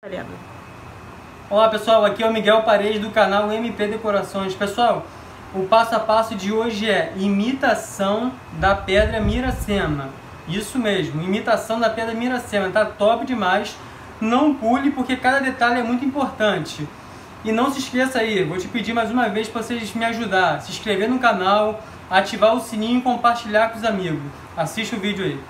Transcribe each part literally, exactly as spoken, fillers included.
Olá pessoal, aqui é o Miguel Paredes do canal M P Decorações. Pessoal, o passo a passo de hoje é imitação da pedra Miracema. Isso mesmo, imitação da pedra Miracema, tá top demais. Não pule porque cada detalhe é muito importante. E não se esqueça aí, vou te pedir mais uma vez para vocês me ajudar, se inscrever no canal, ativar o sininho e compartilhar com os amigos. Assista o vídeo aí.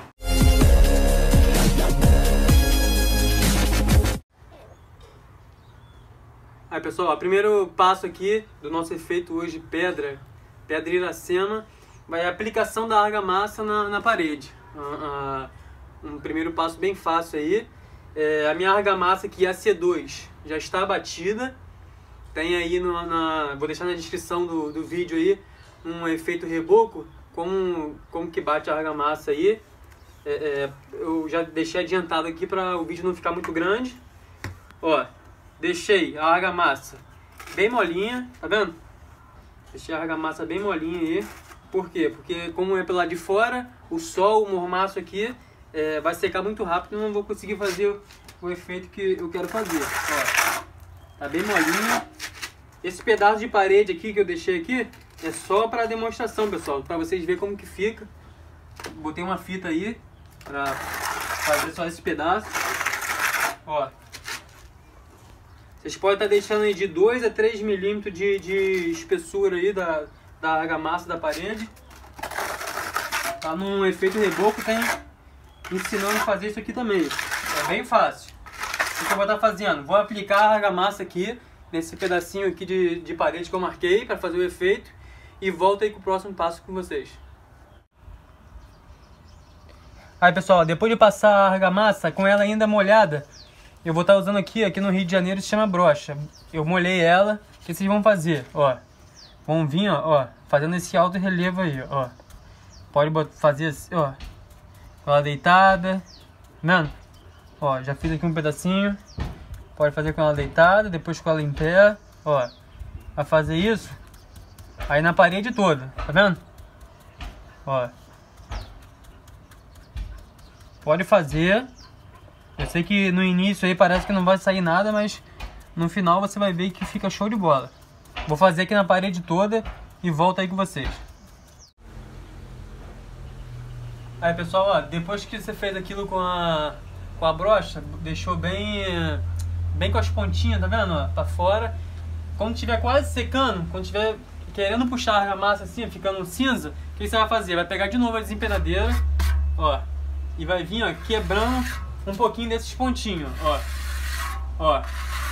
Aí pessoal, o primeiro passo aqui do nosso efeito hoje pedra, pedra Iracema, vai a aplicação da argamassa na, na parede. Uh, uh, um primeiro passo bem fácil aí. É, a minha argamassa aqui, a C dois, já está batida. Tem aí, no, na, vou deixar na descrição do, do vídeo aí, um efeito reboco, como, como que bate a argamassa aí. É, é, eu já deixei adiantado aqui para o vídeo não ficar muito grande. Ó. Deixei a argamassa bem molinha, tá vendo? Deixei a argamassa bem molinha aí. Por quê? Porque como é pelo lado de fora, o sol, o mormaço aqui é, vai secar muito rápido e não vou conseguir fazer o efeito que eu quero fazer. Ó, tá bem molinha. Esse pedaço de parede aqui que eu deixei aqui é só para demonstração, pessoal, para vocês verem como que fica. Botei uma fita aí para fazer só esse pedaço. Ó. Vocês podem estar deixando aí de dois a três milímetros de, de espessura aí da, da argamassa da parede. Tá num efeito reboco, tem ensinando a fazer isso aqui também. É bem fácil. O que eu vou estar fazendo? Vou aplicar a argamassa aqui, nesse pedacinho aqui de, de parede que eu marquei para fazer o efeito. E volto aí com o próximo passo com vocês. Aí pessoal, depois de passar a argamassa com ela ainda molhada, eu vou estar usando aqui, aqui no Rio de Janeiro se chama brocha. Eu molhei ela. O que vocês vão fazer? Ó, vão vir, ó, ó fazendo esse alto relevo aí, ó. Pode fazer assim, ó, com ela deitada, vendo? Ó, já fiz aqui um pedacinho. Pode fazer com ela deitada, depois com ela em pé, ó. Vai fazer isso aí na parede toda, tá vendo? Ó. Pode fazer. Eu sei que no início aí parece que não vai sair nada, mas no final você vai ver que fica show de bola. Vou fazer aqui na parede toda e volto aí com vocês. Aí pessoal, ó, depois que você fez aquilo com a, com a brocha, deixou bem, bem com as pontinhas, tá vendo? Ó, pra fora. Quando tiver quase secando, quando tiver querendo puxar a argamassa assim, ficando cinza, o que você vai fazer? Vai pegar de novo a desempenadeira, ó, e vai vir, ó, quebrando um pouquinho desses pontinhos, ó, ó,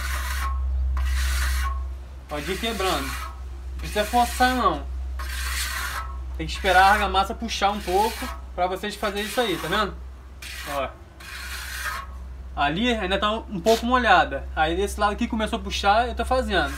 pode ir quebrando, não precisa forçar não, tem que esperar a argamassa puxar um pouco pra vocês fazerem isso aí, tá vendo? Ó, ali ainda tá um pouco molhada, aí desse lado aqui começou a puxar, eu tô fazendo,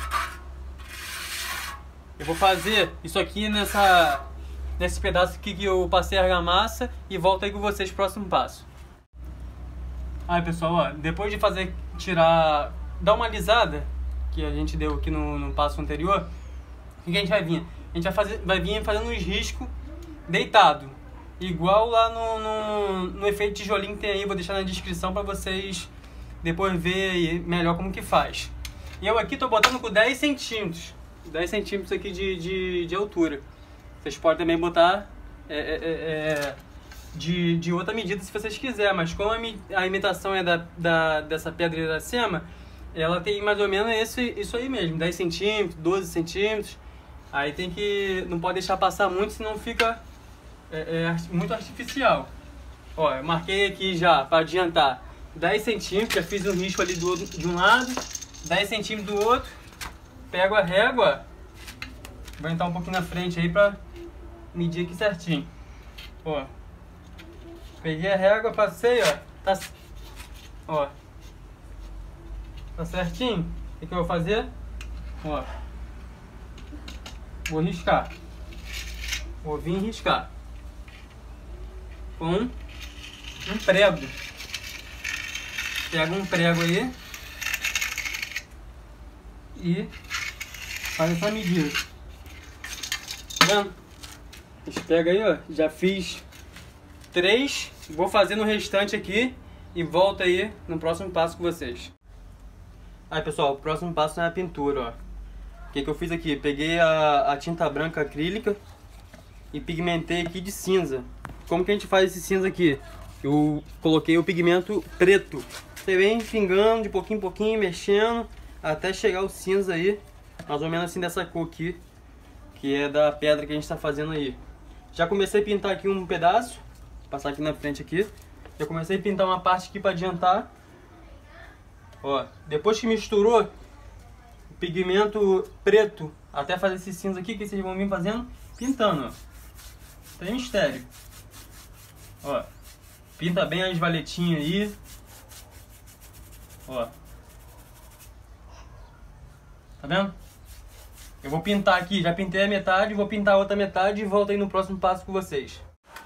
eu vou fazer isso aqui nessa, nesse pedaço aqui que eu passei a argamassa e volto aí com vocês pro próximo passo. Aí pessoal, ó, depois de fazer, tirar, dar uma alisada, que a gente deu aqui no, no passo anterior, o que a gente vai vir? A gente vai, fazer, vai vir fazendo uns riscos deitado, igual lá no, no, no efeito tijolinho que tem aí, vou deixar na descrição para vocês depois ver melhor como que faz. E eu aqui tô botando com dez centímetros, dez centímetros aqui de, de, de altura. Vocês podem também botar é, é, é, De, de outra medida se vocês quiserem, mas como a, a imitação é da, da, dessa pedra Iracema, ela tem mais ou menos esse, isso aí mesmo, dez centímetros, doze centímetros, aí tem que, não pode deixar passar muito, senão fica é, é, muito artificial. Ó, eu marquei aqui já, para adiantar, dez centímetros, já fiz um risco ali do, de um lado, dez centímetros do outro, pego a régua, vou entrar um pouquinho na frente aí para medir aqui certinho, ó. Peguei a régua, passei, ó, tá, ó, tá certinho. O que, que eu vou fazer? Ó, vou riscar, vou vir riscar com um prego. Pega um prego aí e faz essa medida. Tá vendo? A gente pega aí, ó, já fiz três, vou fazer no restante aqui e volto aí no próximo passo com vocês. Aí pessoal, o próximo passo é a pintura, ó. O que que eu fiz aqui? Peguei a, a tinta branca acrílica e pigmentei aqui de cinza. Como que a gente faz esse cinza aqui? Eu coloquei o pigmento preto. Você vem pingando de pouquinho em pouquinho, mexendo, até chegar o cinza aí, mais ou menos assim dessa cor aqui, que é da pedra que a gente está fazendo aí. Já comecei a pintar aqui um pedaço, vou passar aqui na frente aqui. Já comecei a pintar uma parte aqui para adiantar. Ó, depois que misturou o pigmento preto até fazer esse cinza aqui, que vocês vão vir fazendo, pintando, ó. Tem mistério. Ó, pinta bem as valetinhas aí. Ó. Tá vendo? Eu vou pintar aqui, já pintei a metade, vou pintar a outra metade e volto aí no próximo passo com vocês.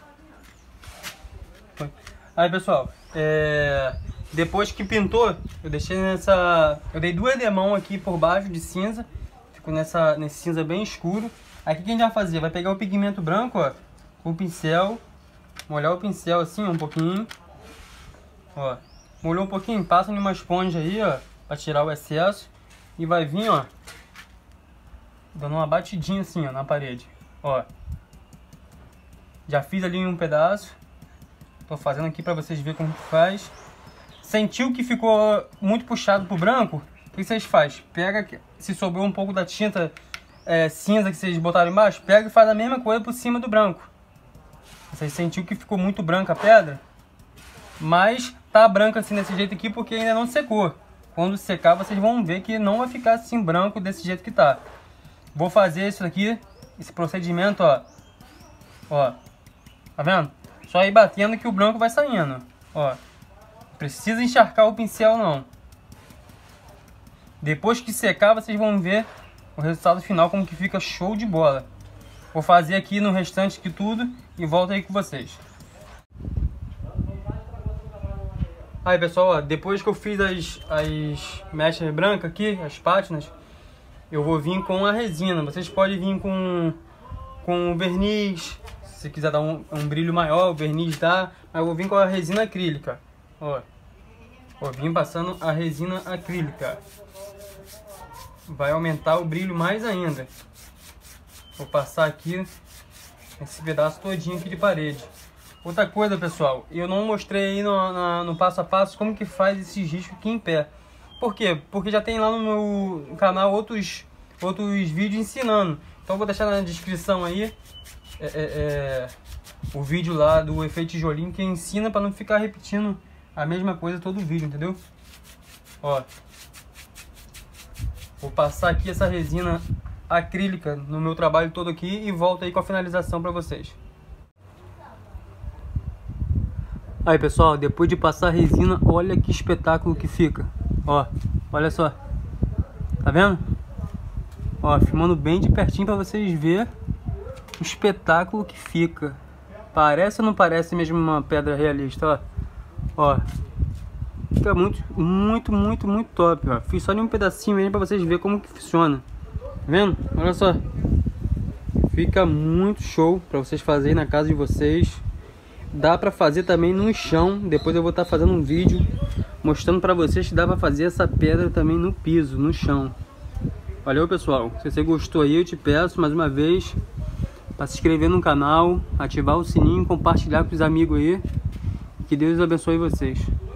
Aí pessoal, é... depois que pintou, eu deixei nessa... Eu dei duas demãos aqui por baixo de cinza. Ficou nessa... nesse cinza bem escuro. Aí o que a gente vai fazer? Vai pegar o pigmento branco, ó, com o pincel. Molhar o pincel assim um pouquinho. Ó. Molhou um pouquinho, passa numa esponja aí, ó, pra tirar o excesso. E vai vir, ó, dando uma batidinha assim, ó, na parede. Ó. Já fiz ali um pedaço. Tô fazendo aqui pra vocês verem como que faz. Sentiu que ficou muito puxado pro branco? O que vocês fazem? Pega, se sobrou um pouco da tinta é, cinza que vocês botaram embaixo, pega e faz a mesma coisa por cima do branco. Vocês sentiu que ficou muito branca a pedra? Mas tá branca assim desse jeito aqui porque ainda não secou. Quando secar vocês vão ver que não vai ficar assim branco desse jeito que tá. Vou fazer isso aqui, esse procedimento, ó. Ó. Tá vendo? Só ir batendo que o branco vai saindo. Ó. Não precisa encharcar o pincel não. Depois que secar vocês vão ver o resultado final como que fica show de bola. Vou fazer aqui no restante que tudo e volto aí com vocês. Aí pessoal, ó, depois que eu fiz as, as mechas brancas aqui, as pátinas, eu vou vir com a resina. Vocês podem vir com, com verniz, se você quiser dar um, um brilho maior, o verniz dá, mas eu vou vir com a resina acrílica. Ó, vou vir passando a resina acrílica. Vai aumentar o brilho mais ainda. Vou passar aqui esse pedaço todinho aqui de parede. Outra coisa, pessoal, eu não mostrei aí no, na, no passo a passo como que faz esse risco aqui em pé. Por quê? Porque já tem lá no meu canal outros, outros vídeos ensinando. Então eu vou deixar na descrição aí é, é, é, o vídeo lá do efeito tijolinho que ensina para não ficar repetindo a mesma coisa todo o vídeo, entendeu? Ó, vou passar aqui essa resina acrílica no meu trabalho todo aqui e volto aí com a finalização para vocês. Aí pessoal, depois de passar a resina, olha que espetáculo que fica. Ó, olha só. Tá vendo? Ó, filmando bem de pertinho para vocês verem o espetáculo que fica. Parece ou não parece mesmo uma pedra realista, ó. Ó. Fica muito, muito, muito, muito top, ó. Fiz só em um pedacinho mesmo para vocês verem como que funciona. Tá vendo? Olha só. Fica muito show para vocês fazerem na casa de vocês. Dá pra fazer também no chão. Depois eu vou estar fazendo um vídeo mostrando pra vocês que dá pra fazer essa pedra também no piso, no chão. Valeu pessoal, se você gostou aí eu te peço mais uma vez para se inscrever no canal, ativar o sininho, compartilhar com os amigos aí. Que Deus abençoe vocês.